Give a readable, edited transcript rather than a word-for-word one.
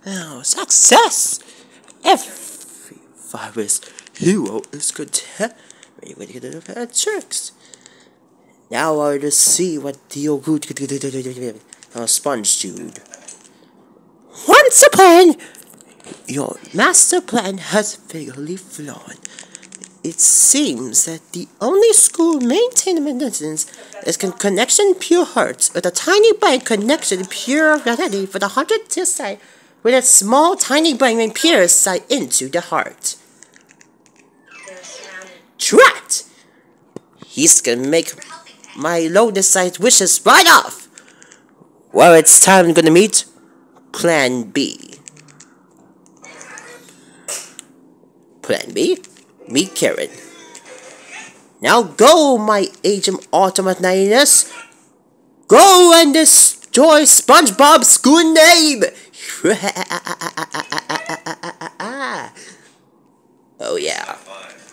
Oh, success! Every virus hero is content with the tricks. Now I to see what the good sponge dude. Once upon, your master plan has fatally flawed. It seems that the only school maintenance is connection pure hearts with a tiny brain connection pure reality for the 100th side with a small tiny brain pierce side into the heart. Drat! He's gonna make my lotus side wishes right off. Well, it's time I'm gonna meet Plan B. Plan B? Meet Karen. Now go, my agent automatiness. Go and destroy SpongeBob's school name. Oh yeah.